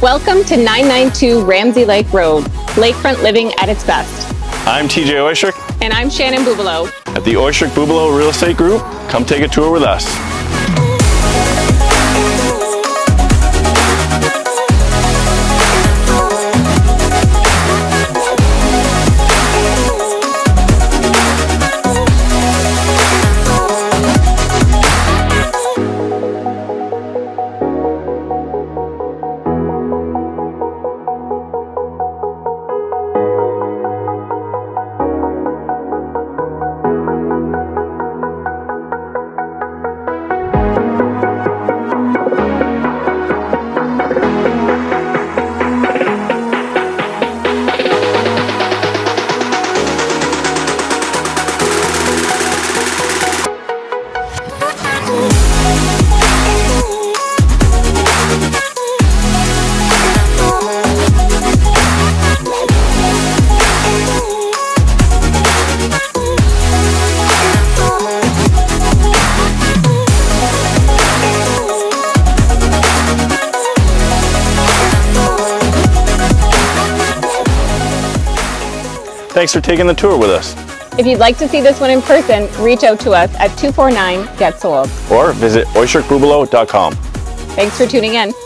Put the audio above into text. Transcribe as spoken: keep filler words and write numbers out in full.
Welcome to nine ninety-two Ramsey Lake Road, lakefront living at its best. I'm T J Oishrik. And I'm Shannon Bubalo. At the Oishrik Bubalo Real Estate Group, come take a tour with us. Thanks for taking the tour with us. If you'd like to see this one in person, reach out to us at two four nine get sold. Or visit oishrik bubalo dot com. Thanks for tuning in.